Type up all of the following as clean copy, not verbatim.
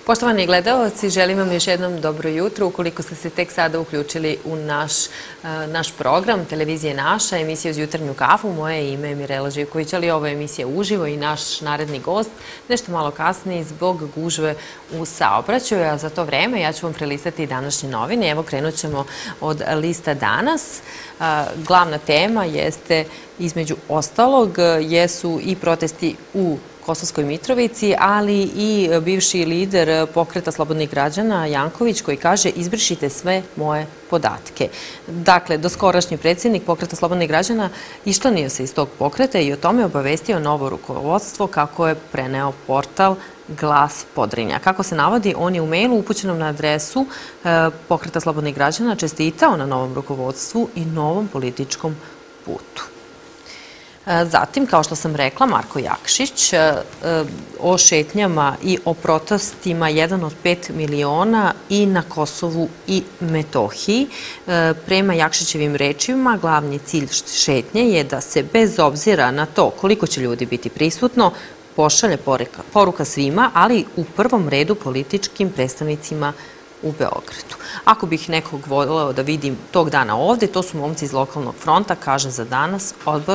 Poštovani gledalci, želim vam još jednom dobro jutro. Ukoliko ste se tek sada uključili u naš program, televizije Naša, emisija uz jutarnju kafu, moje ime je Mirela Živković, ali ovo je emisija uživo i naš naredni gost nešto malo kasnije zbog gužve u saobraćaju, a za to vreme ja ću vam prelistati današnje novine. Evo, krenut ćemo od lista danas. Glavna tema jeste, između ostalog, jesu i protesti u Kosovskoj Mitrovici, ali i bivši lider Pokreta slobodnih građana Janković, koji kaže: izbrišite sve moje podatke. Dakle, doskorašnji predsjednik Pokreta slobodnih građana iščlanio se iz tog pokreta i o tome obavestio novo rukovodstvo, kako je preneo portal Glas Podrinja. Kako se navodi, on je u mailu upućenom na adresu Pokreta slobodnih građana čestitao na novom rukovodstvu i novom političkom putu. Zatim, kao što sam rekla, Marko Jakšić o šetnjama i o protestima 1 od 5 miliona i na Kosovu i Metohiji. Prema Jakšićevim rečima, glavni cilj šetnje je da se, bez obzira na to koliko će ljudi biti prisutno, pošalje poruka svima, ali u prvom redu političkim predstavnicima u Beogradu. Ako bih nekog voljela da vidim tog dana ovde, to su momci iz lokalnog fronta, kaže za danas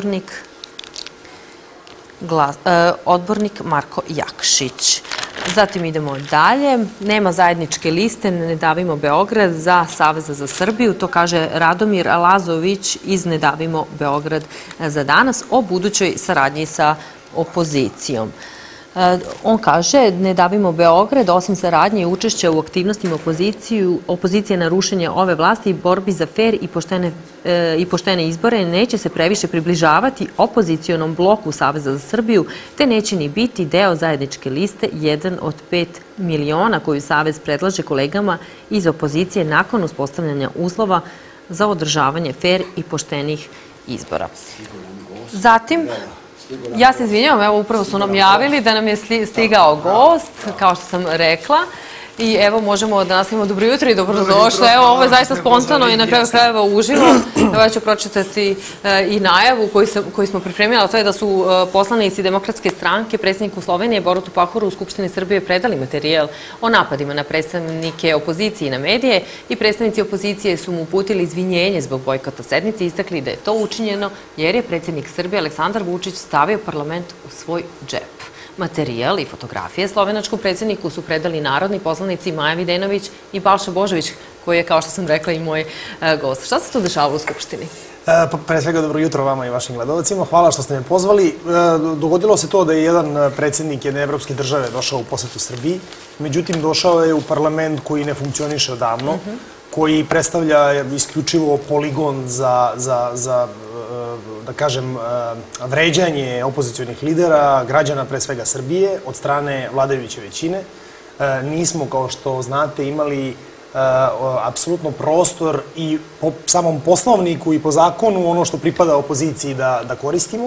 odbornik Marko Jakšić. Zatim idemo dalje. Nema zajedničke liste Ne davimo Beograd za Saveza za Srbiju. To kaže Radomir Lazović iz Ne davimo Beograd za danas o budućoj saradnji sa opozicijom. On kaže: Ne davimo Beograd, osim saradnje i učešća u aktivnostima opozicije na rušenje ove vlasti i borbi za fer i poštene izbore, neće se previše približavati opozicionom bloku Saveza za Srbiju, te neće ni biti deo zajedničke liste 1 od 5 miliona koju Savez predlaže kolegama iz opozicije nakon uspostavljanja uslova za održavanje fer i poštenih izbora. Zatim, ja se izvinjavam, evo upravo su nam javili da nam je stigao gost, kao što sam rekla. I evo, možemo da nastavimo dobro jutro i dobrodošli. Evo, ovo je zaista spontano i na kraju krajeva uživo. Evo, ja ću pročitati i najavu koju smo pripremili, a to je da su poslanici Demokratske stranke predsjedniku Slovenije Borutu Pahoru u Skupštini Srbije predali materijal o napadima na predstavnike opozicije i na medije i predstavnici opozicije su mu uputili izvinjenje zbog bojkota sednice i istakli da je to učinjeno jer je predsjednik Srbije Aleksandar Vučić stavio parlament u svoj džep. Materijal i fotografije slovenačkom predsjedniku su predali narodni poslanici Maja Videnović i Balša Božović, koji je, kao što sam rekla, i moj gost. Šta se tu dešavalo u Skupštini? Pre svega, dobro jutro vama i vašim gledalcima. Hvala što ste me pozvali. Dogodilo se to da je jedan predsjednik jedne evropske države došao u posetu Srbiji. Međutim, došao je u parlament koji ne funkcioniše odavno, koji predstavlja isključivo poligon za da kažem, vređanje opozicionih lidera, građana pre svega Srbije, od strane vladajuće većine. Nismo, kao što znate, imali apsolutno prostor i po samom poslovniku i po zakonu ono što pripada opoziciji da koristimo.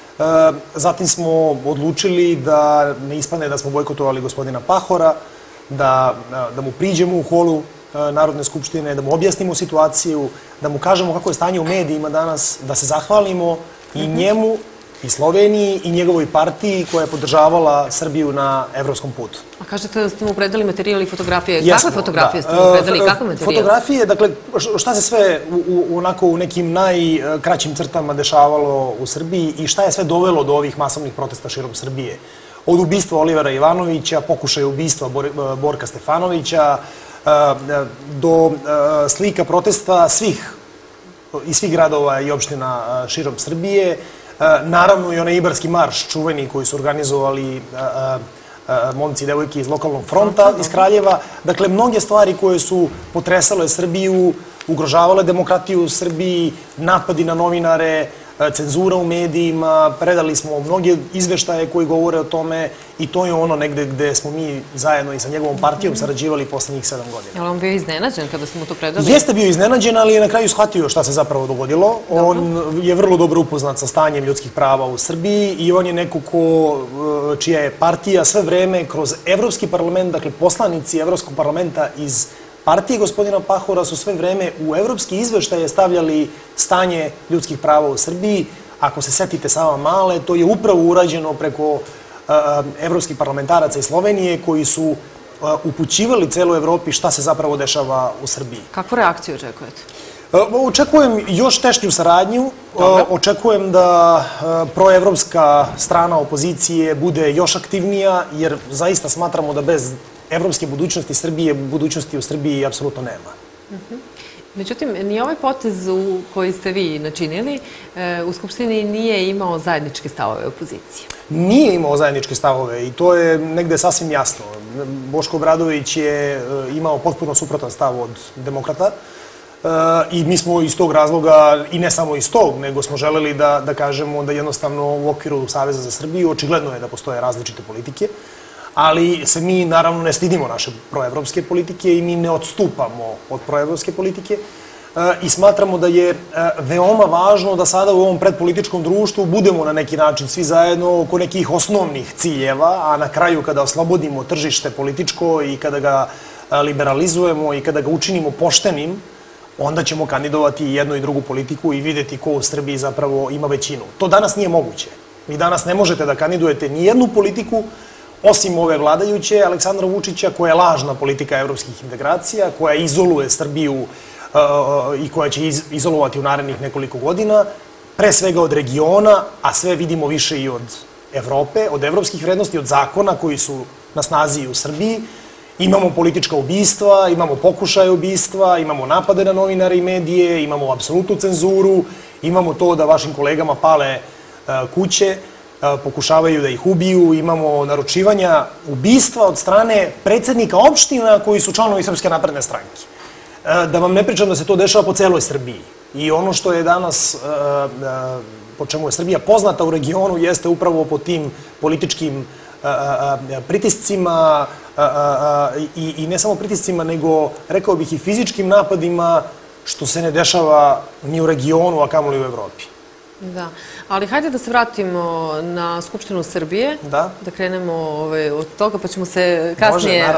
Zatim smo odlučili da ne ispadne da smo bojkotovali gospodina Pahora, da mu priđemo u holu Narodne skupštine, da mu objasnimo situaciju, da mu kažemo kako je stanje u medijima danas, da se zahvalimo i njemu, i Sloveniji, i njegovoj partiji koja je podržavala Srbiju na evropskom putu. A kažete da ste mu predali materijal i fotografije. Kakve fotografije ste mu predali i kakve materijal? Fotografije, dakle, šta se sve u nekim najkraćim crtama dešavalo u Srbiji i šta je sve dovelo do ovih masovnih protesta širom Srbije. Od ubistva Olivera Ivanovića, pokušaja ubistva Borka Stefanovića, do slika protesta iz svih gradova i opština širom Srbije. Naravno i onaj Ibarski marš čuveni koji su organizovali momci i devojke iz lokalnog fronta iz Kraljeva. Dakle, mnoge stvari koje su potresale Srbiju, ugrožavale demokratiju u Srbiji, napadi na novinare, cenzura u medijima, predali smo mnoge izveštaje koji govore o tome i to je ono negde gde smo mi zajedno i sa njegovom partijom sarađivali poslednjih 7 godina. Je li on bio iznenađen kada ste mu to predali? Jeste bio iznenađen, ali je na kraju shvatio šta se zapravo dogodilo. On je vrlo dobro upoznat sa stanjem ljudskih prava u Srbiji i on je neko čija je partija sve vreme kroz Evropski parlament, dakle poslanici Evropskog parlamenta iz partije gospodina Pahora su sve vreme u evropski izveštaje stavljali stanje ljudskih prava u Srbiji. Ako se setite Sava Male, to je upravo urađeno preko evropskih parlamentaraca iz Slovenije koji su upućivali celoj Evropi šta se zapravo dešava u Srbiji. Kakvu reakciju očekujete? Očekujem još tešnju saradnju, očekujem da proevropska strana opozicije bude još aktivnija, jer zaista smatramo da bez evropske budućnosti Srbije, budućnosti u Srbiji apsolutno nema. Međutim, ni ovaj potez koji ste vi načinili u Skupštini nije imao zajedničke stavove opozicije. Nije imao zajedničke stavove i to je negde sasvim jasno. Boško Obradović je imao potpuno suprotan stav od demokrata i mi smo iz tog razloga, i ne samo iz tog, nego smo želeli da kažemo da jednostavno u okviru Saveza za Srbiju očigledno je da postoje različite politike, ali se mi naravno ne stidimo naše proevropske politike i mi ne odstupamo od proevropske politike i smatramo da je veoma važno da sada u ovom predpolitičkom društvu budemo na neki način svi zajedno oko nekih osnovnih ciljeva, a na kraju kada oslobodimo tržište političko i kada ga liberalizujemo i kada ga učinimo poštenim, onda ćemo kandidovati jednu i drugu politiku i videti ko u Srbiji zapravo ima većinu. To danas nije moguće. Vi danas ne možete da kandidujete ni jednu politiku osim ove vladajuće, Aleksandra Vučića, koja je lažna politika evropskih integracija, koja izoluje Srbiju i koja će izolovati u narednih nekoliko godina, pre svega od regiona, a sve vidimo više i od Evrope, od evropskih vrednosti, od zakona koji su na snazi u Srbiji. Imamo politička ubistva, imamo pokušaje ubistva, imamo napade na novinare i medije, imamo apsolutnu cenzuru, imamo to da vašim kolegama pale kuće, pokušavaju da ih ubiju, imamo naručivanja ubistva od strane predsednika opština koji su članovi Srpske napredne stranke. Da vam ne pričam da se to dešava po celoj Srbiji. I ono što je danas, po čemu je Srbija poznata u regionu, jeste upravo po tim političkim pritiscima i ne samo pritiscima, nego, rekao bih, i fizičkim napadima, što se ne dešava ni u regionu, a kamoli u Evropi. Da, ali hajde da se vratimo na Skupštinu Srbije, da krenemo od toga, pa ćemo se kasnije,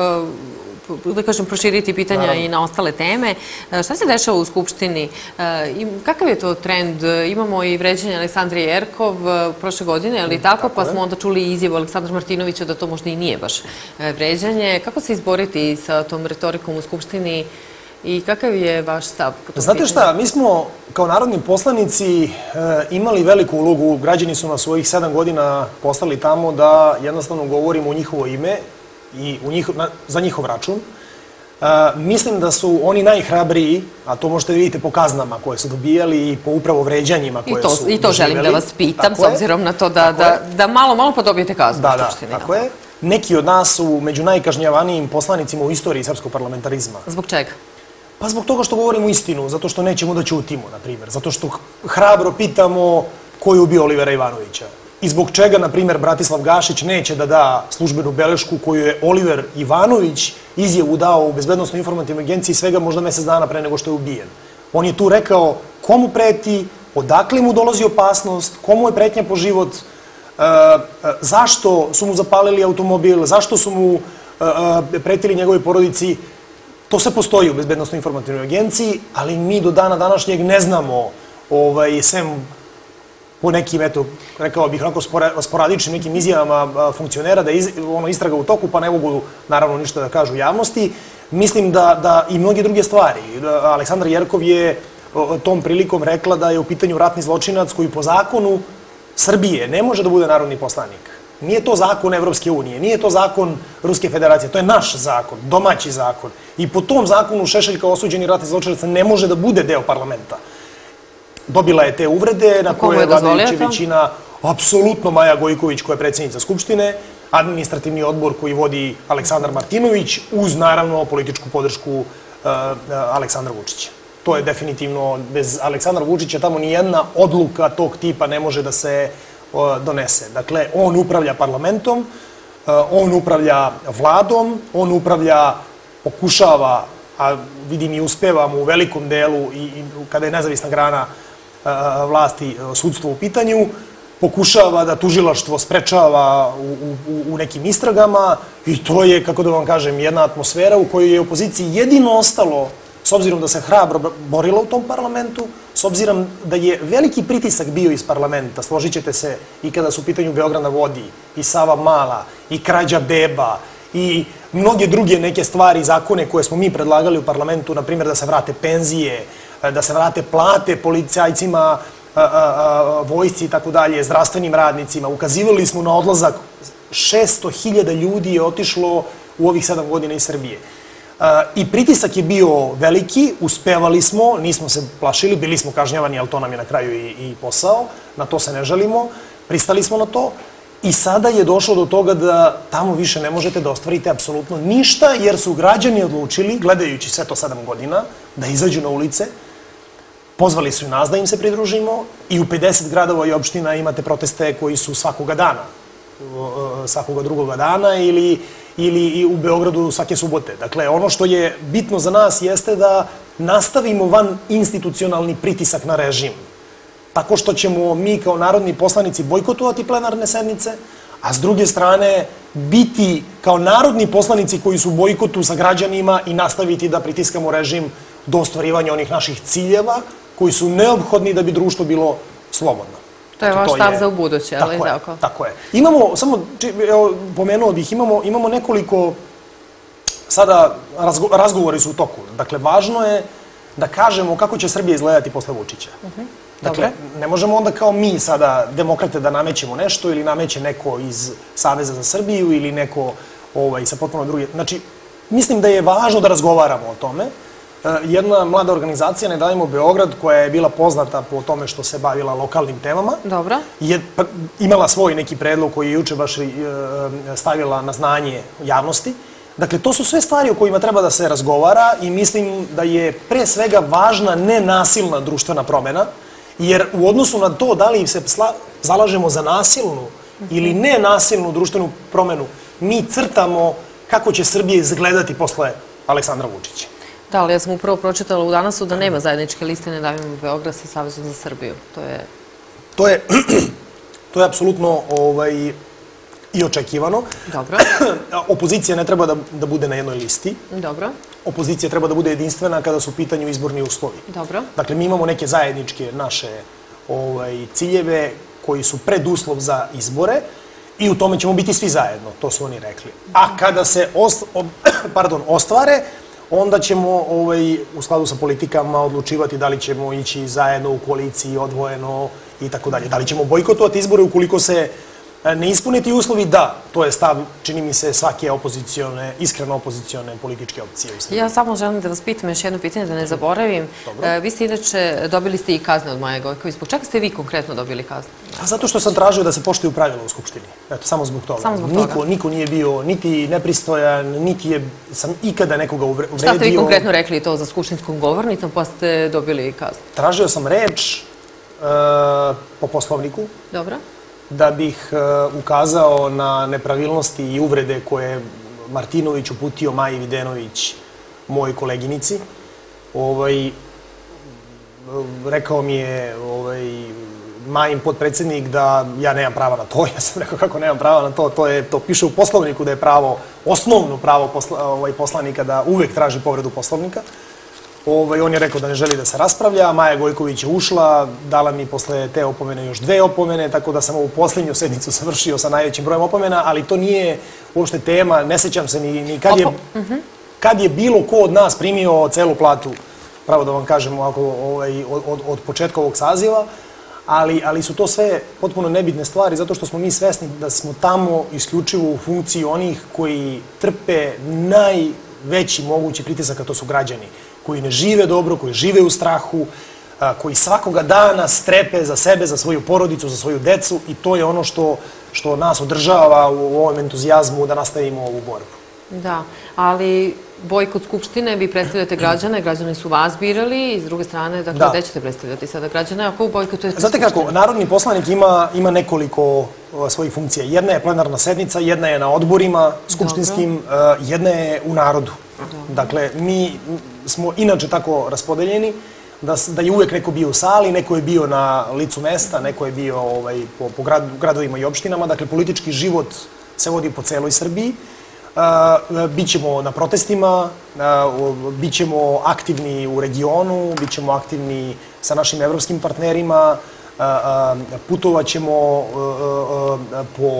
da kažem, proširiti pitanja i na ostale teme. Šta se dešava u Skupštini? Kakav je to trend? Imamo i vređanje Aleksandre Jerkov prošle godine, ali tako? Pa smo onda čuli izjavu Aleksandra Martinovića da to možda i nije baš vređanje. Kako se izboriti sa tom retorikom u Skupštini? I kakav je vaš stav? Znate šta, mi smo kao narodni poslanici imali veliku ulogu, građani su nas svojih 7 godina poslali tamo da jednostavno govorimo u njihovo ime i za njihov račun. Mislim da su oni najhrabriji, a to možete vidjeti po kaznama koje su dobijali i po upravo vređanjima koje su doživjeli. I to želim da vas pitam, s obzirom na to da malo pa dobijete kaznu u Skupštini. Tako je. Neki od nas su među najkažnjavanijim poslanicima u istoriji srpskog parlamentarizma. Zbog čega? Pa zbog toga što govorimo istinu, zato što nećemo da ćutimo, na primjer. Zato što hrabro pitamo ko je ubio Olivera Ivanovića. I zbog čega, na primjer, Bratislav Gašić neće da da službenu belešku koju je Oliver Ivanović izjavu dao u Bezbednosno-informativnoj agenciji svega možda mesec dana pre nego što je ubijen. On je tu rekao komu preti, odakle mu dolazi opasnost, komu je pretnja po život, zašto su mu zapalili automobil, zašto su mu pretili njegovoj porodici. To sve postoji u Bezbednosno-informativnoj agenciji, ali mi do dana današnjeg ne znamo, sem po nekim, eto, rekao bih, sporadičnim nekim izjavama funkcionera da je istraga u toku, pa ne mogu, naravno, ništa da kažu javnosti. Mislim da i mnoge druge stvari. Aleksandra Jerkov je tom prilikom rekla da je u pitanju ratni zločinac koji po zakonu Srbije ne može da bude narodni poslanik. Nije to zakon Evropske unije, nije to zakon Ruske federacije, to je naš zakon, domaći zakon. I po tom zakonu Šešelj kao osuđeni ratni zločinac ne može da bude deo parlamenta. Dobila je te uvrede na koje je vladajuća većina, apsolutno Maja Gojković koja je predsjednica Skupštine, administrativni odbor koji vodi Aleksandar Martinović, uz naravno političku podršku Aleksandra Vučića. To je definitivno, bez Aleksandra Vučića tamo nijedna odluka tog tipa ne može da se donese. Dakle, on upravlja parlamentom, on upravlja vladom, on upravlja, pokušava, a vidim i uspevamo u velikom delu i kada je nezavisna grana vlasti sudstvo u pitanju, pokušava da tužilaštvo sprečava u nekim istragama i to je, kako da vam kažem, jedna atmosfera u kojoj je opoziciji jedino ostalo, s obzirom da se hrabro borila u tom parlamentu, s obzirom da je veliki pritisak bio iz parlamenta, složit ćete se, i kada su u pitanju Beograd na vodi, i Sava Mala, i krađa beba, i mnoge druge neke stvari, zakone koje smo mi predlagali u parlamentu, na primjer da se vrate penzije, da se vrate plate policajcima, vojsci i tako dalje, zdravstvenim radnicima. Ukazivali smo na odlazak 600.000 ljudi je otišlo u ovih 7 godina iz Srbije. I pritisak je bio veliki, uspevali smo, nismo se plašili, bili smo kažnjavani, ali to nam je na kraju i posao, na to se ne žalimo, pristali smo na to i sada je došlo do toga da tamo više ne možete da ostvarite apsolutno ništa, jer su građani odlučili, gledajući sve to 7 godina, da izađu na ulice. Pozvali su i nas da im se pridružimo i u 50 gradova i opština imate proteste koji su svakoga dana, svakoga drugoga dana ili u Beogradu svake subote. Dakle, ono što je bitno za nas jeste da nastavimo van institucionalni pritisak na režim. Tako što ćemo mi kao narodni poslanici bojkotovati plenarne sednice, a s druge strane biti kao narodni poslanici koji su u bojkotu sa građanima i nastaviti da pritiskamo režim do ostvarivanja onih naših ciljeva koji su neophodni da bi društvo bilo slobodno. To je vaš stav za u buduće, ali tako? Tako je. Imamo, samo pomenuo bih, imamo nekoliko, sada razgovori su u toku. Dakle, važno je da kažemo kako će Srbija izgledati posle Vučića. Dakle, ne možemo onda kao mi sada demokrate da namećemo nešto ili nameće neko iz Saveza za Srbiju ili neko sa potpuno druge. Znači, mislim da je važno da razgovaramo o tome. Jedna mlada organizacija, Ne davimo Beograd, koja je bila poznata po tome što se bavila lokalnim temama, je imala svoj neki predlog koji je juče baš stavila na znanje javnosti. Dakle, to su sve stvari o kojima treba da se razgovara i mislim da je pre svega važna nenasilna društvena promena, jer u odnosu na to da li se zalažemo za nasilnu ili nenasilnu društvenu promenu, mi crtamo kako će Srbija izgledati posle Aleksandra Vučića. Da, ali ja sam upravo pročitala u Danasu da nema zajedničke liste Ne davimo Beograd sa Savezom za Srbiju. To je apsolutno i očekivano. Dobro. Opozicija ne treba da bude na jednoj listi. Dobro. Opozicija treba da bude jedinstvena kada su u pitanju izborni uslovi. Dobro. Dakle, mi imamo neke zajedničke naše ciljeve koji su preduslov za izbore i u tome ćemo biti svi zajedno, to su oni rekli. A kada se ostvare, onda ćemo u skladu sa politikama odlučivati da li ćemo ići zajedno u koaliciji, odvojeno i tako dalje. Da li ćemo bojkotovati izbore ukoliko se ne ispuniti uslovi? Da, to je stav, čini mi se, svake iskreno opozicione političke opcije u Srbiji. Ja samo želim da vas pitam još jedno pitanje, da ne zaboravim. Vi ste inače, dobili ste i kazne od Maje Gojković. Zbog čega ste vi konkretno dobili kazne? Zato što sam tražio da se poštuju pravila u Skupštini. Eto, samo zbog toga. Samo zbog toga? Niko nije bio niti nepristojan, niti sam ikada nekoga uvredio. Šta ste vi konkretno rekli to za skupštinskom govornicom, pa ste dobili kaznu? Tražio sam reč po Poslovniku. Dobro. Da bih ukazao na nepravilnosti i uvrede koje je Martinović uputio Maji Videnović, mojoj koleginici. Rekao mi je Majin potpredsednik da ja nemam prava na to. Ja sam rekao kako nemam prava na to. To piše u Poslovniku da je osnovno pravo poslanika da uvek traži povredu Poslovnika. On je rekao da ne želi da se raspravlja, Maja Gojković je ušla, dala mi posle te opomene još 2 opomene, tako da sam ovu poslednju sednicu završio sa najvećim brojem opomena, ali to nije uopšte tema, ne sećam se ni kad je bilo ko od nas primio celu platu, pravo da vam kažem ovako, od početka ovog saziva, ali su to sve potpuno nebitne stvari, zato što smo mi svesni da smo tamo isključivo u funkciji onih koji trpe najveći mogući pritisak, a to su građani, koji ne žive dobro, koji žive u strahu, koji svakoga dana strepe za sebe, za svoju porodicu, za svoju decu i to je ono što nas održava u ovom entuzijazmu da nastavimo ovu borbu. Da, ali bojkot Skupštine, vi predstavljate građane, građani su vas birali i s druge strane, dakle, gde ćete predstavljati sada građane ako bojkotujete Skupštine? Znate kako, narodni poslanik ima nekoliko svojih funkcija. Jedna je plenarna sednica, jedna je na odborima skupštinskim, jedna je u narodu. Dakle, mi smo inače tako raspodeljeni da je uvek neko bio u sali, neko je bio na licu mesta, neko je bio po gradovima i opštinama. Dakle, politički život se vodi po celoj Srbiji. Bićemo na protestima, bićemo aktivni u regionu, bićemo aktivni sa našim evropskim partnerima, putovaćemo po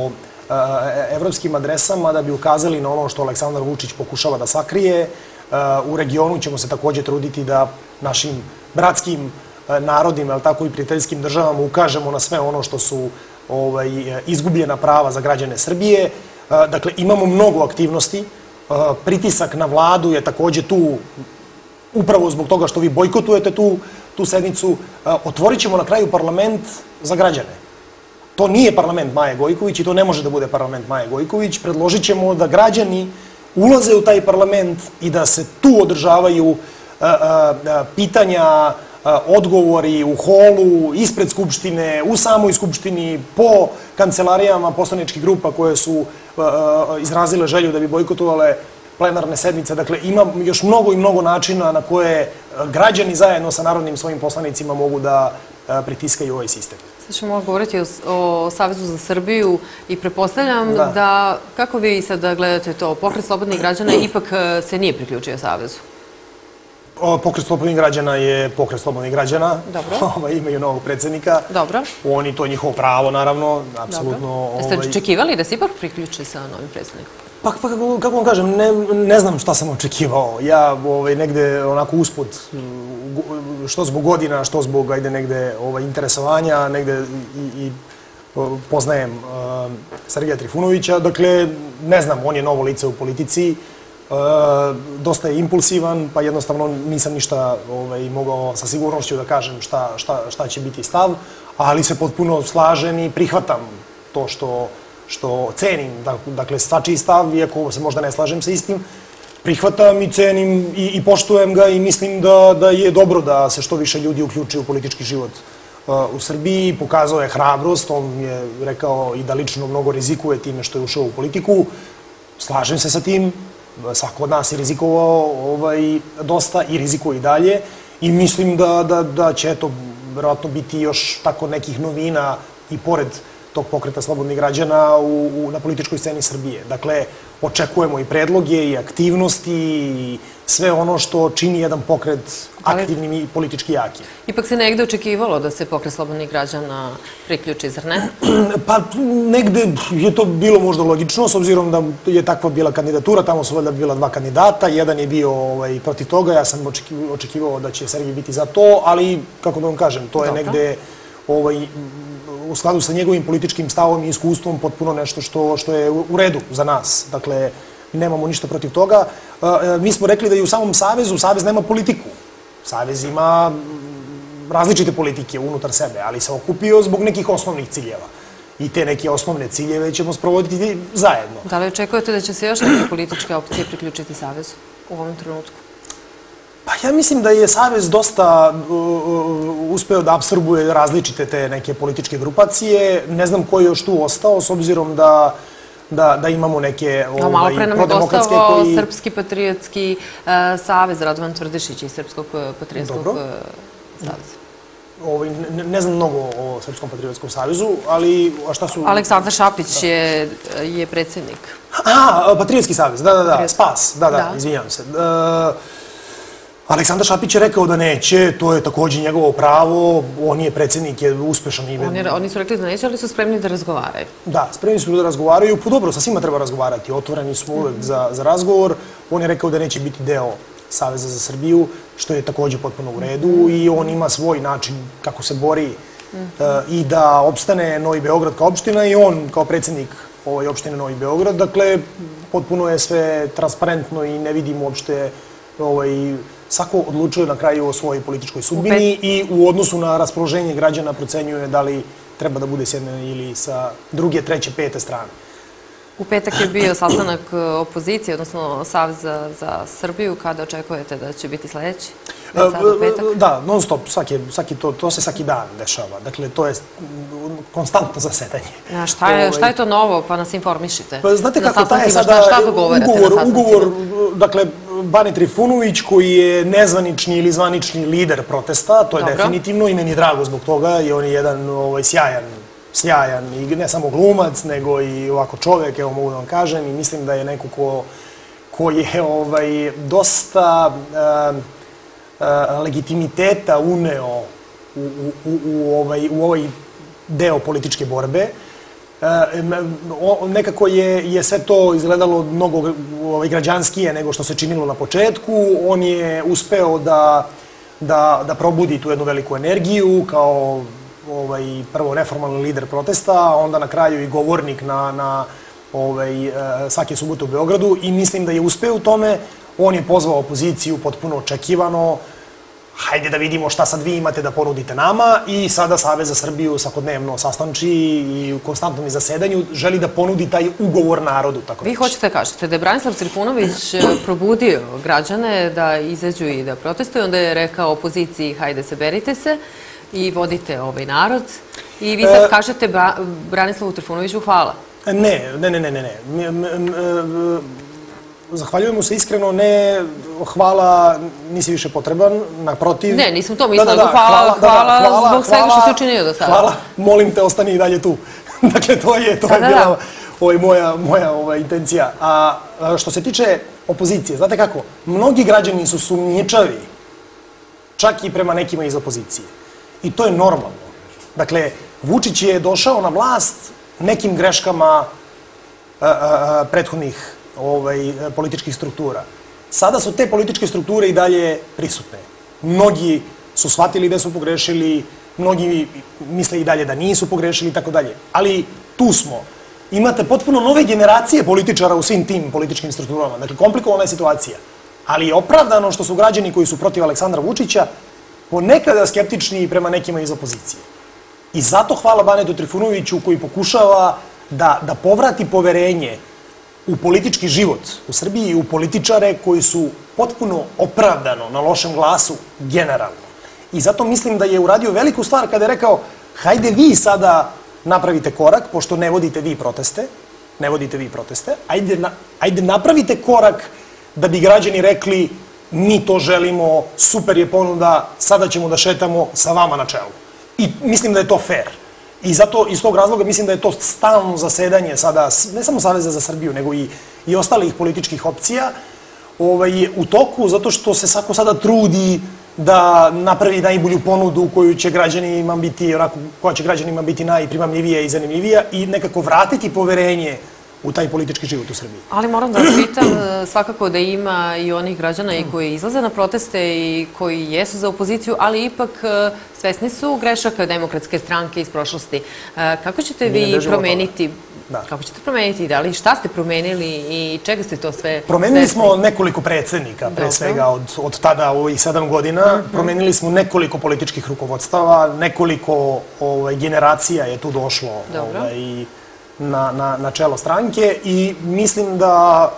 evropskim adresama da bi ukazali na ono što Aleksandar Vučić pokušava da sakrije. U regionu ćemo se takođe truditi da našim bratskim narodima, ali tako i prijateljskim državama ukažemo na sve ono što su izgubljena prava za građane Srbije. Dakle, imamo mnogo aktivnosti. Pritisak na vladu je takođe tu upravo zbog toga što vi bojkotujete tu sednicu. Otvorit ćemo na kraju parlament za građane. To nije parlament Maje Gojković i to ne može da bude parlament Maje Gojković. Predložit ćemo da građani ulaze u taj parlament i da se tu održavaju pitanja, odgovori u holu, ispred Skupštine, u samoj Skupštini, po kancelarijama poslaničkih grupa koje su izrazile želju da bi bojkotovale plenarne sednice. Dakle, ima još mnogo i mnogo načina na koje građani zajedno sa narodnim svojim poslanicima mogu da pritiskaju ovaj sistem. Sad ćemo govoriti o Savezu za Srbiju i pretpostavljam da, kako vi sad gledate to, Pokret slobodnih građana ipak se nije priključio Savezu? Pokret slobodnih građana je Pokret slobodnih građana. Dobro. Imaju novog predsednika. Dobro. Oni, to je njihovo pravo, naravno, apsolutno. Jeste očekivali da se ipak priključi sa novim predsednikom? Pa, kako vam kažem, ne znam šta sam očekivao. Ja negde onako usput, što zbog godina, što zbog, ajde, negde interesovanja, negde i poznajem Sergeja Trifunovića. Dakle, ne znam, on je novo lice u politici. Dosta je impulsivan, pa jednostavno nisam ništa mogao sa sigurnošću da kažem šta će biti stav, ali se potpuno slažem i prihvatam to što cenim, dakle, svačiji stav, iako se možda ne slažem sa istim, prihvatam i cenim i poštujem ga i mislim da je dobro da se što više ljudi uključi u politički život u Srbiji. Pokazao je hrabrost, on je rekao i da lično mnogo rizikuje time što je ušao u politiku. Slažem se sa tim. Svako od nas je rizikovao dosta i rizikuje i dalje i mislim da će to verovatno biti još tako nekih novina i pored tog Pokreta slobodnih građana na političkoj sceni Srbije. Dakle, očekujemo i predloge i aktivnosti i sve ono što čini jedan pokret aktivnim i politički jakim. Ipak se negde očekivalo da se Pokret slobodnih građana priključi, zar ne? Pa negde je to bilo možda logično, s obzirom da je takva bila kandidatura, tamo su valjda bila dva kandidata, jedan je bio protiv toga, ja sam očekivao da će Sergej biti za to, ali, kako da vam kažem, to je negde u skladu sa njegovim političkim stavom i iskustvom potpuno nešto što je u redu za nas. Dakle, nemamo ništa protiv toga. Mi smo rekli da i u samom Savezu, Savez nema politiku. Savez ima različite politike unutar sebe, ali se okupio zbog nekih osnovnih ciljeva. I te neke osnovne ciljeve ćemo sprovoditi zajedno. Da li očekujete da će se još neke političke opcije priključiti Savezu u ovom trenutku? Pa ja mislim da je Savez dosta uspeo da apsorbuje različite te neke političke grupacije. Ne znam ko je još tu ostao, s obzirom da imamo neke malo pre nam je dostao Srpski patriotski savez, Radovan Tvrdišić iz Srpskog patriotskog saveza. Ne znam mnogo o Srpskom patriotskom savezu, ali šta su... Aleksandar Šapić je predsjednik. Aha, Patriotski savez, da, Spas, da, izvinjam se. Aleksandar Šapić je rekao da neće, to je takođe njegovo pravo, on je predsjednik, je uspešan. Oni su rekli da neće, ali su spremni da razgovaraju. Da, spremni su da razgovaraju, pa dobro, sa svima treba razgovarati, otvoreni smo uvek za razgovor. On je rekao da neće biti deo Saveza za Srbiju, što je takođe potpuno u redu i on ima svoj način kako se bori i da opstane Novi Beograd kao opština i on kao predsjednik opštine Novi Beograd. Dakle, potpuno je sve transparentno i ne vidim uopšte svako odlučuje na kraju o svojoj političkoj sudbini i u odnosu na raspoloženje građana procenjuje da li treba da bude s jedne ili sa druge, treće, pete strane. U petak je bio sastanak opozicije, odnosno Saveza za Srbiju. Kada očekujete da će biti sledeći? Da, non stop, to se svaki dan dešava. Dakle, to je konstantno zasedanje. Šta je to novo, pa nas informišite? Znate kako, taj je sada ugovor, dakle, Bane Trifunović, koji je nezvanični ili zvanični lider protesta, to je definitivno i meni je drago zbog toga i on je jedan sjajan i ne samo glumac, nego i ovako čovek, evo mogu da vam kažem, i mislim da je neko ko je dosta legitimiteta uneo u ovaj deo političke borbe Nekako je sve to izgledalo mnogo građanskije nego što se činilo na početku. On je uspeo da probudi tu jednu veliku energiju kao prvo neformalni lider protesta, a onda na kraju i govornik na svake subote u Beogradu i mislim da je uspeo u tome. On je pozvao opoziciju potpuno očekivano. Hajde da vidimo šta sad vi imate da ponudite nama i sada Savez za Srbiju svakodnevno sastanči i u konstantnom zasedanju želi da ponudi taj ugovor narodu. Vi hoćete da kažete da je Branislav Trifunović probudio građane da izađu i da protestuju, onda je rekao opoziciji hajde saberite se i vodite ovaj narod i vi sad kažete Branislavu Trifunoviću hvala. Ne. Zahvaljujem mu se iskreno, ne, hvala, nisi više potreban, naprotiv. Ne, nisam to mislila, hvala zbog svega što si učinio do sada. Hvala, molim te, ostani i dalje tu. Dakle, to je bila moja intencija. A što se tiče opozicije, znate kako, mnogi građani su sumnjičavi, čak i prema nekima iz opozicije. I to je normalno. Dakle, Vučić je došao na vlast nekim greškama prethodnih političkih struktura. Sada su te političke strukture i dalje prisutne. Mnogi su shvatili da su pogrešili, mnogi misle i dalje da nisu pogrešili i tako dalje. Ali tu smo. Imate potpuno nove generacije političara u svim tim političkim strukturama. Dakle, komplikovana je situacija. Ali je opravdano što su građani koji su protiv Aleksandra Vučića ponekada skeptični prema nekima iz opozicije. I zato hvala Banetu Trifunoviću koji pokušava da povrati poverenje u politički život u Srbiji i u političare koji su potpuno opravdano na lošem glasu generalno. I zato mislim da je uradio veliku stvar kada je rekao hajde vi sada napravite korak, pošto ne vodite vi proteste, ajde napravite korak da bi građani rekli mi to želimo, super je ponuda, sada ćemo da šetamo sa vama na čelu. I mislim da je to fair. I zato, iz tog razloga, mislim da je to stalno zasedanje sada, ne samo Saveza za Srbiju, nego i ostalih političkih opcija u toku, zato što se svako sada trudi da napravi najbolju ponudu koja će građanima biti najprimamljivija i zanimljivija i nekako vratiti poverenje u taj politički život u Srbiji. Ali moram da vas pitam, svakako da ima i onih građana i koji izlaze na proteste i koji jesu za opoziciju, ali ipak svesni su grešaka Demokratske stranke iz prošlosti. Kako ćete vi promeniti? Kako ćete promeniti? Da li šta ste promenili i čega ste to sve... Promenili smo nekoliko predsednika, pre svega od tada u ovih 7 godina. Promenili smo nekoliko političkih rukovodstava, nekoliko generacija je tu došlo na čelo stranke i mislim da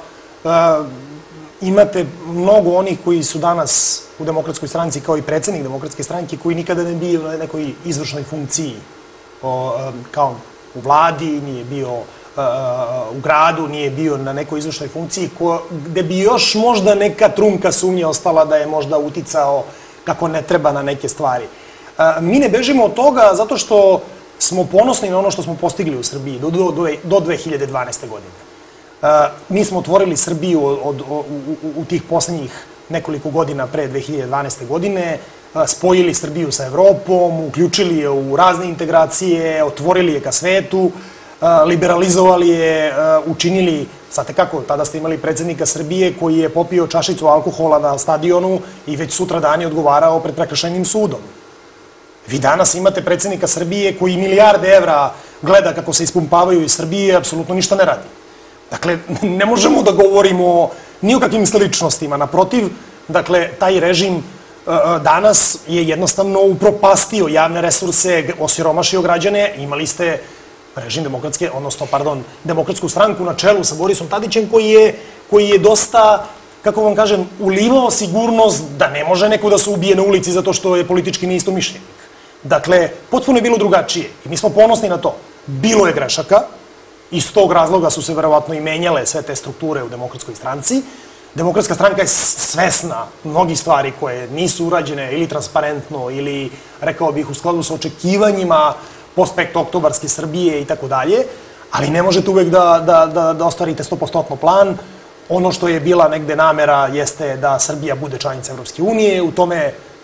imate mnogo onih koji su danas u Demokratskoj stranci kao i predsednik Demokratske stranke koji nikada ne bio na nekoj izvršnoj funkciji kao u vladi, nije bio u gradu, nije bio na nekoj izvršnoj funkciji gde bi još možda neka trunka sumnje ostala da je možda uticao kako ne treba na neke stvari. Mi ne bežimo od toga zato što smo ponosni na ono što smo postigli u Srbiji do 2012. godine. Mi smo otvorili Srbiju u tih poslednjih nekoliko godina pre 2012. godine, spojili Srbiju sa Evropom, uključili je u razne integracije, otvorili je ka svetu, liberalizovali je, učinili, znate kako, tada ste imali predsednika Srbije koji je popio čašicu alkohola na stadionu i već sutra dan je odgovarao pred prekršajnim sudom. Vi danas imate predsednika Srbije koji milijarde evra gleda kako se ispumpavaju iz Srbije i apsolutno ništa ne radi. Dakle, ne možemo da govorimo ni o kakvim sličnostima. Naprotiv, dakle, taj režim danas je jednostavno upropastio javne resurse, osiromašio građane. Imali ste režim Demokratsku stranku na čelu sa Borisom Tadićem koji je dosta, kako vam kažem, ulivao sigurnost da ne može neko da se ubije na ulici zato što je politički neistomišljenik. Dakle, potpuno je bilo drugačije i mi smo ponosni na to. Bilo je grešaka, iz tog razloga su se verovatno i menjale sve te strukture u Demokratskoj stranci. Demokratska stranka je svesna mnogih stvari koje nisu urađene ili transparentno ili, rekao bih, u skladu sa očekivanjima post-oktobarske Srbije i tako dalje, ali ne možete uvek da ostvarite 100% plan. Ono što je bila negde namera jeste da Srbija bude članica Evropske unije, u tome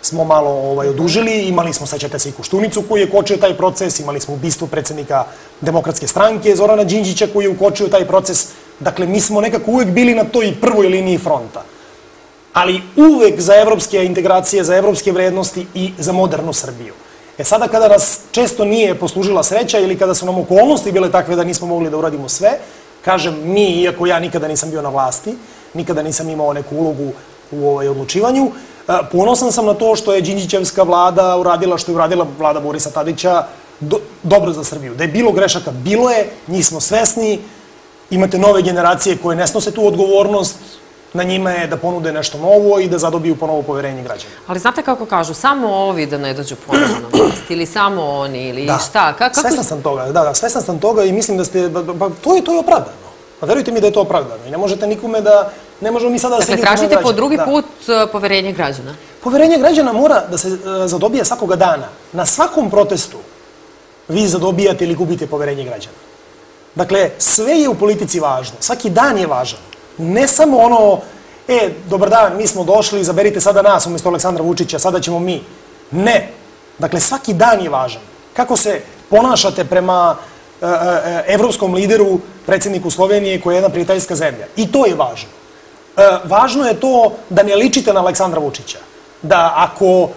smo malo odužili, imali smo, sećate se, i Koštunicu koji je kočio taj proces, imali smo ubistvo predsednika Demokratske stranke Zorana Đinđića koji je ukočio taj proces. Dakle, mi smo nekako uvek bili na toj prvoj liniji fronta. Ali uvek za evropske integracije, za evropske vrednosti i za modernu Srbiju. Sada kada nas često nije poslužila sreća ili kada su nam okolnosti bile takve da nismo mogli da uradimo sve, kažem mi, iako ja nikada nisam bio na vlasti, nikada nisam imao neku ulogu u odlučivanju, ponosan sam na to što je Đinđićevska vlada uradila, što je uradila vlada Borisa Tadića, dobro za Srbiju. Da je bilo grešaka, bilo je, njih smo svesni, imate nove generacije koje ne snose tu odgovornost, na njima je da ponude nešto novo i da zadobiju ponovo poverenje građana. Ali znate kako kažu, samo ovi da ne dođu ponovno na vlast, ili samo oni, ili šta? Svestan sam toga, svestan sam toga i mislim da ste, to je opravdano. Verujte mi da je to opravdano i ne možete nikome da, ne možemo mi sada da sedimo na građana. Dakle, tražite po drugi put poverenje građana? Poverenje građana mora da se zadobija svakoga dana. Na svakom protestu vi zadobijate ili gubite poverenje građana. Dakle, sve je u politici važno, svaki dan je važan. Ne samo ono, dobar dan, mi smo došli, izaberite sada nas umjesto Aleksandra Vučića, sada ćemo mi. Ne. Dakle, svaki dan je važan. Kako se ponašate prema evropskom lideru, predsjedniku Slovenije, koja je jedna prijateljska zemlja. I to je važno. Važno je to da ne ličite na Aleksandra Vučića. Da ako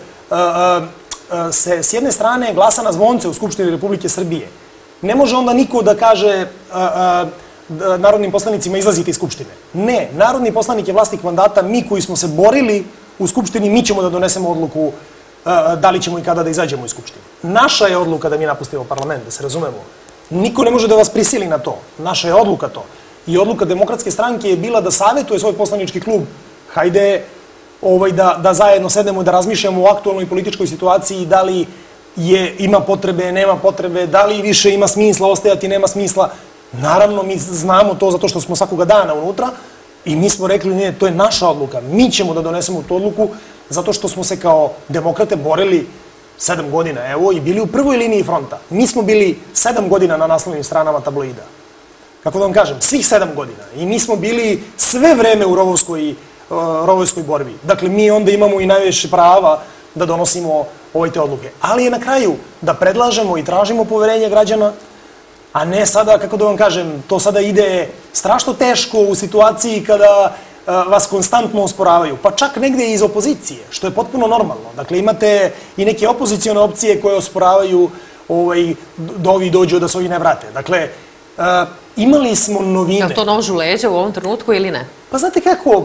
se s jedne strane glasa na zvonce u Skupštini Republike Srbije, ne može onda niko da kaže narodnim poslanicima izlazite iz Skupštine. Ne, narodni poslanik je vlasnik mandata, mi koji smo se borili u Skupštini, mi ćemo da donesemo odluku da li ćemo i kada da izađemo iz Skupštine. Naša je odluka da mi napustimo parlament, da se razumemo. Niko ne može da vas prisili na to. Naša je odluka to. I odluka Demokratske stranke je bila da savjetuje svoj poslanički klub. Hajde da zajedno sednemo i da razmišljamo o aktualnoj političkoj situaciji, da li ima potrebe, nema potrebe, da li više ima smisla ostajati, nema smisla. Naravno, mi znamo to zato što smo svakoga dana unutra i mi smo rekli, ne, to je naša odluka. Mi ćemo da donesemo tu odluku zato što smo se kao demokrate borili 7 godina, evo, i bili u prvoj liniji fronta. Mi smo bili 7 godina na naslovnim stranama tabloida. Kako da vam kažem, svih 7 godina. I mi smo bili sve vreme u rovojskoj borbi. Dakle, mi onda imamo i najviše prava da donosimo te odluke. Ali je na kraju da predlažemo i tražimo poverenje građana, a ne sada, kako da vam kažem, to sada ide strašno teško u situaciji kada vas konstantno osporavaju, pa čak negde iz opozicije, što je potpuno normalno. Dakle, imate i neke opozicione opcije koje osporavaju da ovi dođu, da se ovi ne vrate. Dakle, imali smo novine. Je to nož u leđa u ovom trenutku ili ne? Pa znate kako,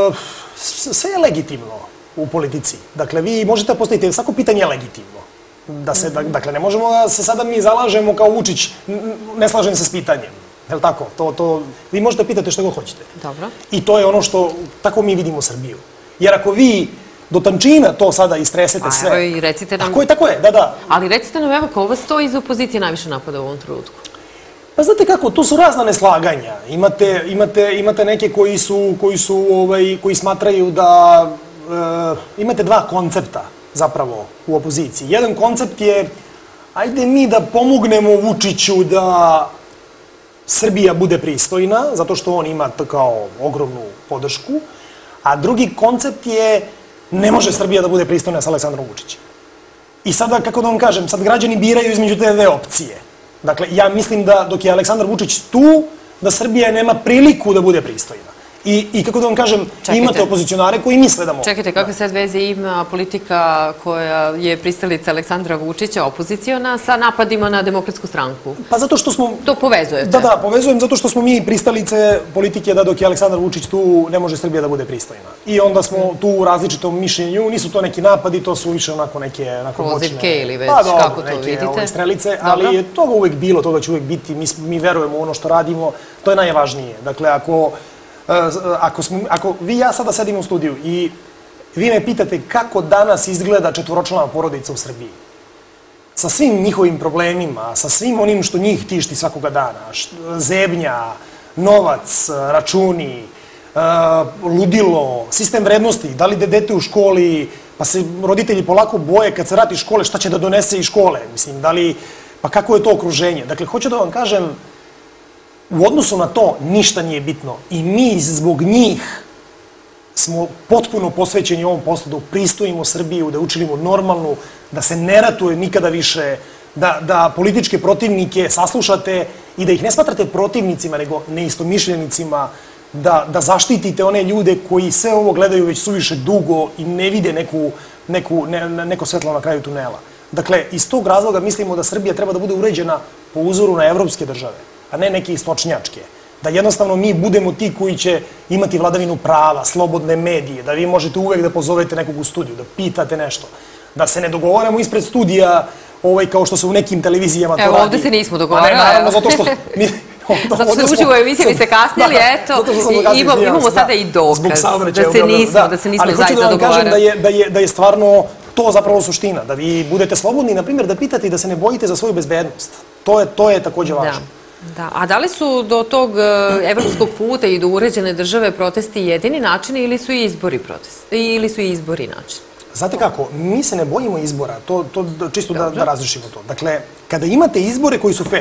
sve je legitimno u politici. Dakle, vi možete da postavite, svako pitanje je legitimno. Dakle, ne možemo da se sada mi zalažemo kao Vučić, ne slažem se s pitanjem. Je li tako? Vi možete pitate što god hoćete. Dobro. I to je ono što, tako mi vidimo Srbiju. Jer ako vi do tančina to sada istresete sve... A evo i recite nam... Tako je, da. Ali recite nam, evo, ko vas to iz opozicije najviše napada u ovom trenutku? Pa znate kako, tu su razna neslaganja. Imate neke koji smatraju da... Imate dva koncepta zapravo u opoziciji. Jedan koncept je, ajde mi da pomognemo Vučiću da Srbija bude pristojna, zato što on ima kao ogromnu podršku, a drugi koncept je, ne može Srbija da bude pristojna sa Aleksandrom Vučićem. I sada, kako da vam kažem, sad građani biraju između te dve opcije. Dakle, ja mislim da dok je Aleksandar Vučić tu, da Srbija nema priliku da bude pristojna. I kako da vam kažem, imate opozicionare koji misle da mogu. Čekajte, kakve sad veze ima politika koja je pristalica Aleksandra Vučića, opoziciona, sa napadima na Demokratsku stranku? Pa zato što smo... To povezujete? Da, povezujem zato što smo mi pristalice politike da dok je Aleksandar Vučić tu, ne može Srbija da bude pristojna. I onda smo tu u različitom mišljenju, nisu to neki napadi, to su više onako neke moćne... Prozivke ili već, kako to vidite? Pa dobro, neke strelice, ali je toga uvek bilo, toga će uvek biti, mi verujemo u ono što radimo, to je najvažnije. Dakle, ako vi i ja sada sedimo u studiju i vi me pitate kako danas izgleda četvoročlana porodica u Srbiji, sa svim njihovim problemima, sa svim onim što njih tišti svakoga dana, zebnja, novac, računi, ludilo, sistem vrednosti, da li dete u školi, pa se roditelji polako boje kad se vrati iz škole, šta će da donese iz škole, mislim, pa kako je to okruženje. Dakle, hoću da vam kažem, u odnosu na to ništa nije bitno i mi zbog njih smo potpuno posvećeni ovom poslu, da upristojimo Srbiju, da učinimo normalnu, da se ne ratuje nikada više, da političke protivnike saslušate i da ih ne smatrate protivnicima, nego neistomišljenicima, da zaštitite one ljude koji sve ovo gledaju već suviše dugo i ne vide neko svetlo na kraju tunela. Dakle, iz tog razloga mislimo da Srbija treba da bude uređena po uzoru na evropske države, a ne neke istočnjačke. Da jednostavno mi budemo ti koji će imati vladavinu prava, slobodne medije, da vi možete uvek da pozovete nekog u studiju, da pitate nešto, da se ne dogovaramo ispred studija kao što se u nekim televizijama to radi. Evo, ovde se nismo dogovarali. Naravno, zato što... Zato što uživo u emisiji vi ste kasnili, eto, imamo sada i dokaz da se nismo zaista dogovarali. Ali hoću da vam kažem da je stvarno to zapravo suština, da vi budete slobodni, na primjer, da pitate i da se ne bojite za svoju bezbednost. To je takođe važno. Da, a da li su do tog evropskog puta i do uređene države protesti jedini način ili su i izbori protesti? Ili su i izbori način? Znate kako, mi se ne bojimo izbora, to čisto da razlišimo to. Dakle, kada imate izbore koji su fair,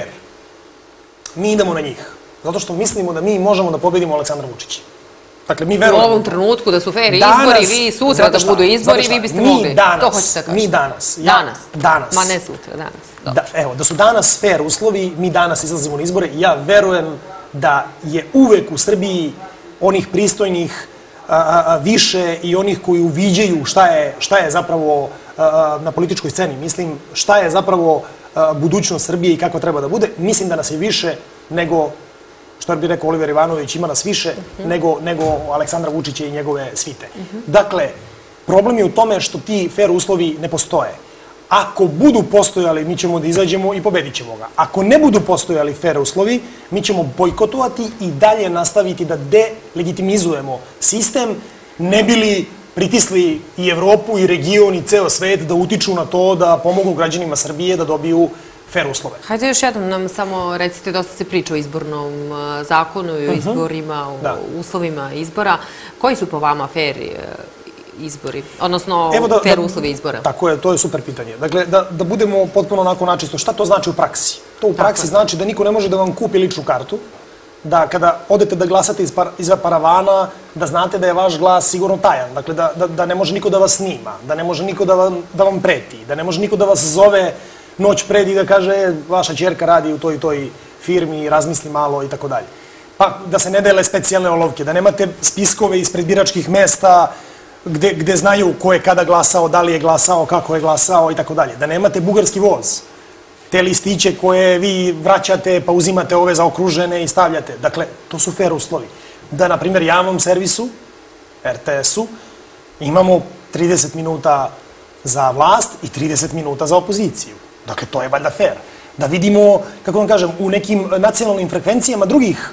mi idemo na njih. Zato što mislimo da mi možemo da pobedimo Aleksandra Vučića. Dakle, mi verujemo. U ovom trenutku da su fair izbori, vi sutra da budu izbori, vi biste mogli. To hoćete da kažete. Mi danas. Danas. Ma ne sutra, danas. Evo, da su danas fair uslovi, mi danas izlazimo na izbore. Ja verujem da je uvek u Srbiji onih pristojnih više i onih koji uviđaju šta je zapravo na političkoj sceni. Mislim, šta je zapravo budućnost Srbije i kako treba da bude. Mislim da nas je više nego, što bi rekao Oliver Ivanović, ima nas više nego Aleksandra Vučića i njegove svite. Dakle, problem je u tome što ti fair uslovi ne postoje. Ako budu postojali, mi ćemo da izađemo i pobedit ćemo ga. Ako ne budu postojali fair uslovi, mi ćemo bojkotovati i dalje nastaviti da delegitimizujemo sistem, ne bili pritisli i Evropu, i region, i ceo svet da utiču na to da pomogu građanima Srbije da dobiju fair uslove. Hajde još jednom nam samo recite, dosta se priča o izbornom zakonu i o izborima, o uslovima izbora. Koji su po vama fair izbori, odnosno fair uslovi izbora? Tako je, to je super pitanje. Dakle, da budemo potpuno onako načisto, šta to znači u praksi? To u praksi znači da niko ne može da vam kupi ličnu kartu, da kada odete da glasate iz paravana, da znate da je vaš glas sigurno tajan. Dakle, da ne može niko da vas snima, da ne može niko da vam preti, da ne može niko da vas zove noć pred i da kaže vaša ćerka radi u toj i toj firmi, razmisli malo i tako dalje. Pa da se ne dele specijalne olovke, da nemate spiskove ispred biračkih mesta gde znaju ko je kada glasao, da li je glasao, kako je glasao i tako dalje. Da nemate bugarski voz, te listiće koje vi vraćate pa uzimate ove zaokružene i stavljate. Dakle, to su fair uslovi. Da, na primjer, javnom servisu, RTS-u, imamo 30 minuta za vlast i 30 minuta za opoziciju. Dakle, to je valjda fair. Da vidimo, kako vam kažem, u nekim nacionalnim frekvencijama drugih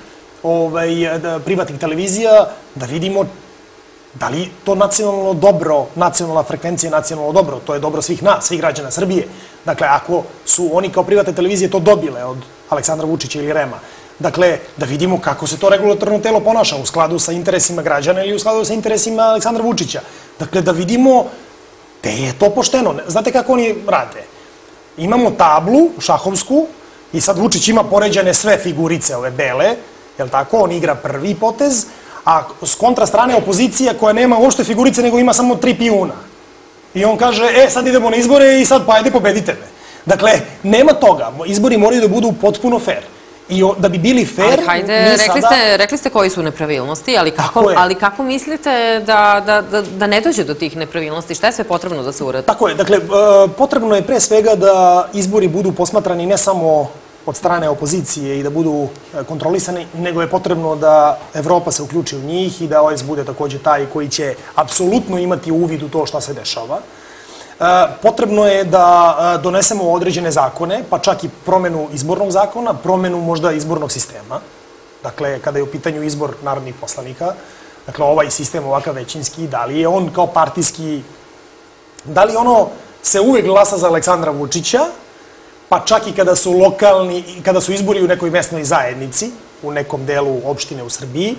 privatnih televizija, da vidimo da li to nacionalno dobro, nacionalna frekvencija je nacionalno dobro, to je dobro svih nas, svih građana Srbije. Dakle, ako su oni kao privatne televizije to dobile od Aleksandra Vučića ili Rema, dakle, da vidimo kako se to regulatorno telo ponaša u skladu sa interesima građana ili u skladu sa interesima Aleksandra Vučića. Dakle, da vidimo da je to pošteno. Znate kako oni rade? Imamo tablu šahovsku i sad Vučić ima poređane sve figurice ove bele, jel tako? On igra prvi potez, a s kontra strane opozicija koja nema uopšte figurice nego ima samo 3 pijuna. I on kaže, sad idemo na izbore i sad pa ajde pobedite me. Dakle, nema toga. Izbori moraju da budu potpuno fair. I da bi bili fair, mi sada... Rekli ste koji su nepravilnosti, ali kako mislite da ne dođe do tih nepravilnosti? Šta je sve potrebno da se uradi? Tako je. Dakle, potrebno je pre svega da izbori budu posmatrani ne samo od strane opozicije i da budu kontrolisani, nego je potrebno da Evropa se uključi u njih i da OES bude takođe taj koji će apsolutno imati uvid u to šta se dešava. Potrebno je da donesemo određene zakone, pa čak i promenu izbornog zakona, promenu možda izbornog sistema. Dakle, kada je u pitanju izbor narodnih poslanika, dakle, ovaj sistem ovakav većinski, da li je on kao partijski, da li ono se uvek glasa za Aleksandra Vučića, pa čak i kada su lokalni, kada su izbori u nekoj mesnoj zajednici, u nekom delu opštine u Srbiji,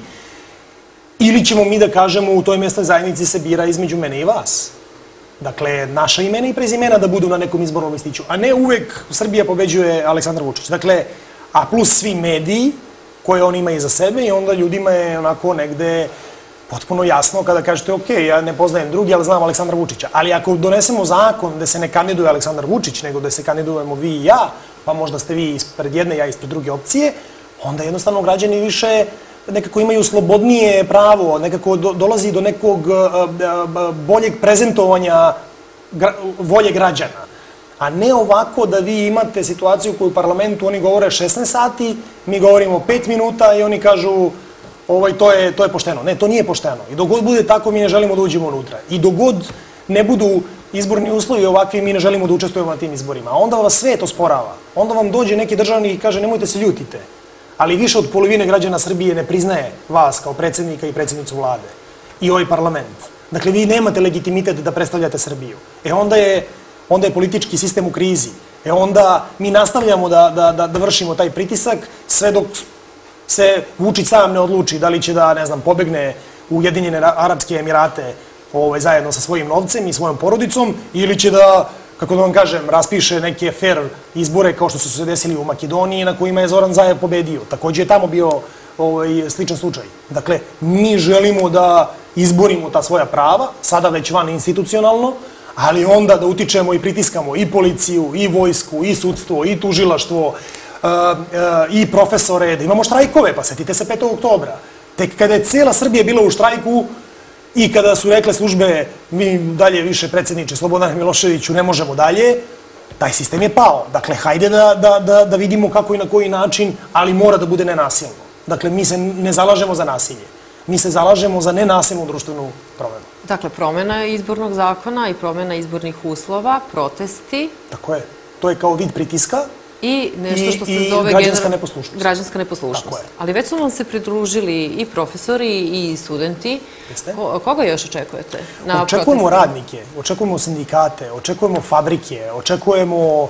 ili ćemo mi da kažemo u toj mesnoj zajednici se bira između mene i vas. Dakle, naša imena i prezimena da budu na nekom izbornom listiću, a ne uvek Srbija pobeđuje Aleksandar Vučić. Dakle, a plus svi mediji koje on ima iza sebe i onda ljudima je onako negde potpuno jasno kada kažete, ok, ja ne poznajem drugi, ali znam Aleksandra Vučića. Ali ako donesemo zakon da se ne kandiduje Aleksandar Vučić, nego da se kandidujemo vi i ja, pa možda ste vi ispred jedne, ja ispred druge opcije, onda jednostavno građani više nekako imaju slobodnije pravo, nekako dolazi do nekog boljeg prezentovanja volje građana. A ne ovako da vi imate situaciju koju u parlamentu oni govore 16 sati, mi govorimo 5 minuta i oni kažu to je pošteno. Ne, to nije pošteno. I dok god bude tako, mi ne želimo da uđemo unutra. I dok god ne budu izborni uslovi ovakvi, mi ne želimo da učestvujemo na tim izborima. A onda vas sve to sporava. Onda vam dođe neki državnik i kaže nemojte se ljutite. Ali više od polovine građana Srbije ne priznaje vas kao predsjednika i predsjednicu vlade. I ovaj parlament. Dakle, vi nemate legitimitet da predstavljate Srbiju. Onda je politički sistem u krizi. Onda mi nastavljamo da vršimo taj pritisak sve dok se Vučić sam ne odluči da li će da, ne znam, pobegne u Ujedinjene Arapske Emirate zajedno sa svojim novcem i svojom porodicom ili će da, kako da vam kažem, raspiše neke fair izbore kao što su se desili u Makedoniji na kojima je Zoran Zaev pobedio. Također je tamo bio sličan slučaj. Dakle, mi želimo da izborimo ta svoja prava, sada već van institucionalno, ali onda da utičemo i pritiskamo i policiju, i vojsku, i sudstvo, i tužilaštvo, i profesore, da imamo štrajkove, pa setite se 5. oktobra. Tek kada je cijela Srbija bila u štrajku i kada su rekle službe mi dalje više predsjedniče Slobodane Miloševiću ne možemo dalje, taj sistem je pao. Dakle, hajde da vidimo kako i na koji način, ali mora da bude nenasilno. Dakle, mi se ne zalažemo za nasilje. Mi se zalažemo za nenasilnu društvenu promenu. Dakle, promjena izbornog zakona i promjena izbornih uslova, protesti. Tako je. To je kao vid pritiska. I nešto što se zove građanska neposlušnost. Građanska neposlušnost. Ali već su vam se pridružili i profesori i studenti. Koga još očekujete na protestima? Očekujemo radnike, očekujemo sindikate, očekujemo fabrike, očekujemo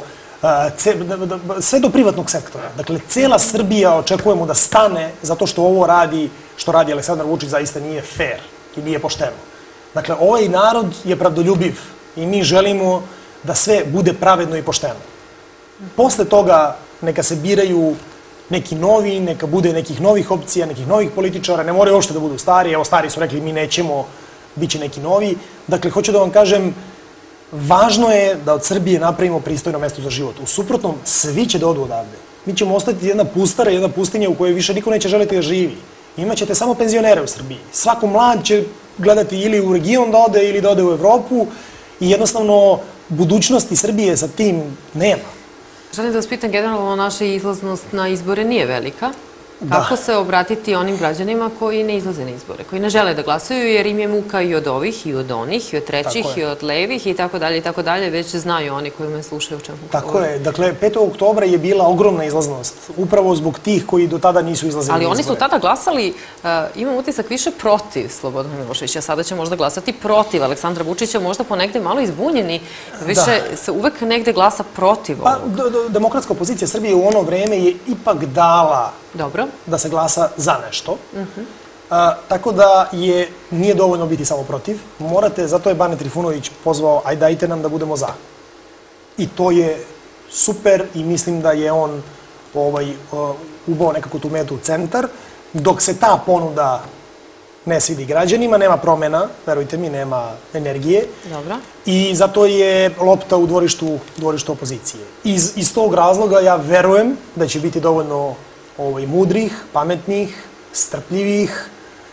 sve do privatnog sektora. Dakle, cijela Srbija očekujemo da stane zato što ovo što radi Aleksandar Vučić zaista nije fair i nije pošteno. Dakle, ovaj narod je pravdoljubiv i mi želimo da sve bude pravedno i pošteno. Posle toga neka se biraju neki novi, neka bude nekih novih opcija, nekih novih političara, ne moraju uopšte da budu stari, evo stari su rekli mi nećemo, bit će neki novi. Dakle, hoću da vam kažem, važno je da od Srbije napravimo pristojno mesto za život. U suprotnom, svi će da odu odavde. Mi ćemo ostati jedna pustara, jedna pustinja u kojoj više niko neće želiti da živi. Imaćete samo penzionere u Srbiji. Svako mlad će gledati ili u region da ode ili da ode u Evropu i jednostavno budućnosti Srbije sa tim nema. Želim da vas pitam, generalno naša izlaznost na izbore nije velika. Kako se obratiti onim građanima koji ne izlaze na izbore, koji ne žele da glasaju jer im je muka i od ovih, i od onih, i od trećih, i od levih, i tako dalje, već znaju oni koji me slušaju o čemu govorim. Tako je. Dakle, 5. oktobra je bila ogromna izlaznost, upravo zbog tih koji do tada nisu izlazili na izbore. Ali oni su tada glasali, imam utisak, više protiv Slobodana Miloševića. Sada će možda glasati protiv Aleksandra Vučića, možda ponegde malo izbunjeni. Više se uvek negde glasa protiv ovog. Demokratska opozicija Srbije u ono vreme je ipak dala da se glasa za nešto. Tako da nije dovoljno biti samo protiv. Morate, zato je Bane Trifunović pozvao, aj dajte nam da budemo za. I to je super i mislim da je on ubao nekako tu metu u centar. Dok se ta ponuda ne svidi građanima, nema promjena, verujte mi, nema energije. I zato je lopta u dvorištu opozicije. Iz tog razloga ja verujem da će biti dovoljno mudrih, pametnih, strpljivih,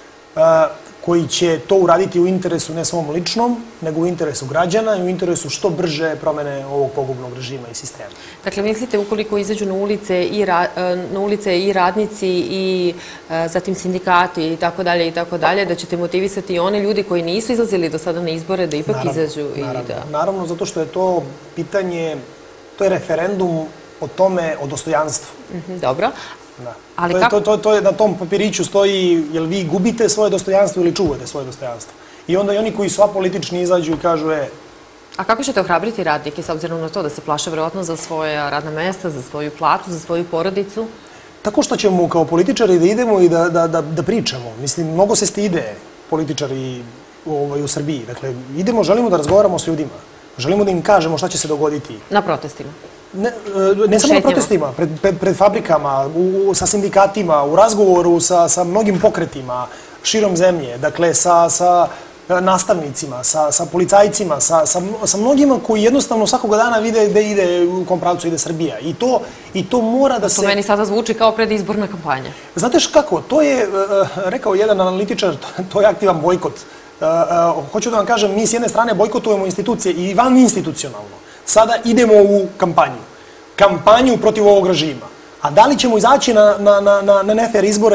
koji će to uraditi u interesu ne svom ličnom, nego u interesu građana i u interesu što brže promene ovog pogubnog režima i sistema. Dakle, mislite ukoliko izađu na ulice i radnici i zatim sindikati i tako dalje, da ćete motivisati i one ljudi koji nisu izlazili do sada na izbore da ipak izađu i da... Naravno, zato što je to pitanje, to je referendum o dostojanstvu. Dobro. To je na tom papiriću stoji jel vi gubite svoje dostojanstvo ili čuvate svoje dostojanstvo. I onda i oni koji su apolitični izađu i kažu A kako ćete ohrabriti radnike s obzirom na to da se plaše verovatno za svoje radna mesta, za svoju platu, za svoju porodicu? Tako što ćemo kao političari da idemo i da pričamo. Mislim, mnogo se stide političari u Srbiji. Dakle, idemo, želimo da razgovaramo s ljudima. Želimo da im kažemo šta će se dogoditi. Na protestima? Ne samo na protestima, pred fabrikama, sa sindikatima, u razgovoru sa mnogim pokretima, širom zemlje, dakle sa nastavnicima, sa policajcima, sa mnogima koji jednostavno svakoga dana vide gde ide, u kom pravcu ide Srbija. I to mora da se... To meni sada zvuči kao predizborna kampanja. Znate kako, to je, rekao jedan analitičar, to je aktivan bojkot. Hoću da vam kažem, mi s jedne strane bojkotujemo institucije i van institucionalno. Sada idemo u kampanju. Kampanju protiv ovog režima. A da li ćemo izaći na nefer izbora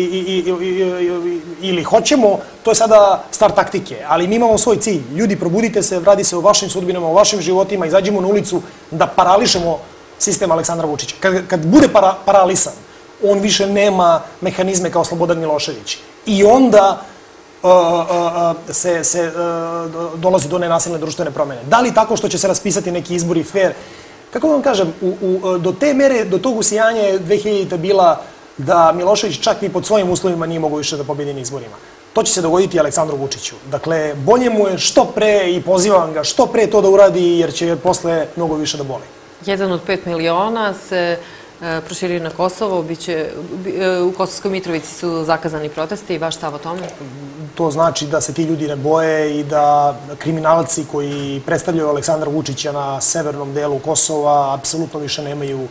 ili hoćemo, to je sada stvar taktike. Ali mi imamo svoj cilj. Ljudi, probudite se, radi se o vašim sudbinama, o vašim životima, izađimo na ulicu da parališemo sistem Aleksandra Vučića. Kad bude paralisan, on više nema mehanizme kao Slobodan Milošević. I onda se dolazi do nenasilne društvene promene. Da li tako što će se raspisati neki izbori fair? Kako vam kažem, do te mere, do tog usijanja je 2000. bila da Milošević čak i pod svojim uslovima nije mogao više da pobedi na izborima. To će se dogoditi Aleksandru Vučiću. Dakle, bolje mu je što pre i pozivam ga što pre to da uradi jer će posle mnogo više da boli. 1 od 5 miliona se proširio na Kosovo, u Kosovskoj Mitrovici su zakazani protesti i vaš stav o tome? To znači da se ti ljudi ne boje i da kriminalci koji predstavljaju Aleksandra Vučića na severnom delu Kosova apsolutno više nemaju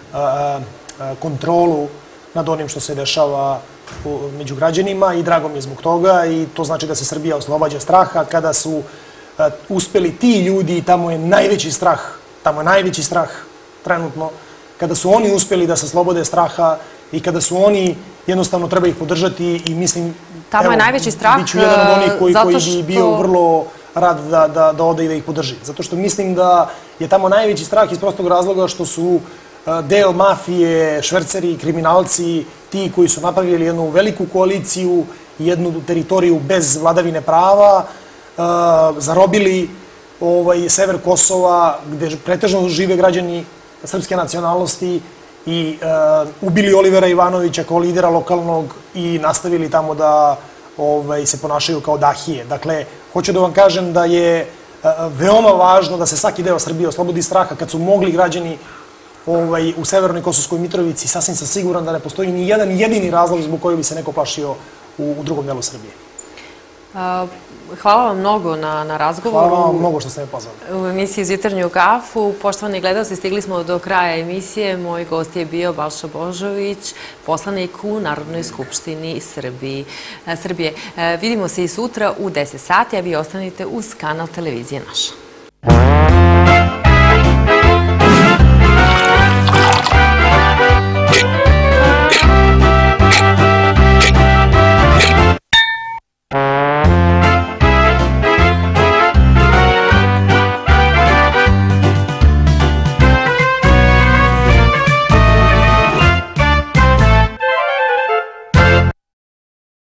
kontrolu nad onim što se dešava među građanima i drago mi je zbog toga i to znači da se Srbija oslobađa straha kada su uspeli ti ljudi, tamo je najveći strah trenutno, kada su oni uspeli da se slobode straha i kada su oni, jednostavno treba ih podržati i mislim, tamo je najveći strah biću jedan od onih koji bi bio vrlo rad da ode i da ih podrži. Zato što mislim da je tamo najveći strah iz prostog razloga što su deo mafije, šverceri, kriminalci, ti koji su napravili jednu veliku koaliciju, jednu teritoriju bez vladavine prava, zarobili sever Kosova, gde pretežno žive građani srpske nacionalnosti i ubili Olivera Ivanovića kao lidera lokalnog i nastavili tamo da se ponašaju kao dahije. Dakle, hoću da vam kažem da je veoma važno da se svaki deo Srbije oslobodi straha kad su mogli građani u severnoj Kosovskoj Mitrovici. Sasvim sam siguran da ne postoji ni jedan jedini razlog zbog koji bi se neko plašio u drugom delu Srbije. Hvala vam mnogo na razgovoru. Hvala vam mnogo što ste me pozvali. U emisiji Uz jutarnju kafu. Poštovani gledalci, stigli smo do kraja emisije. Moj gost je bio Balša Božović, poslanik u Narodnoj skupštini Srbije. Vidimo se i sutra u 10 sati, a vi ostanite uz kanal televizije Naša.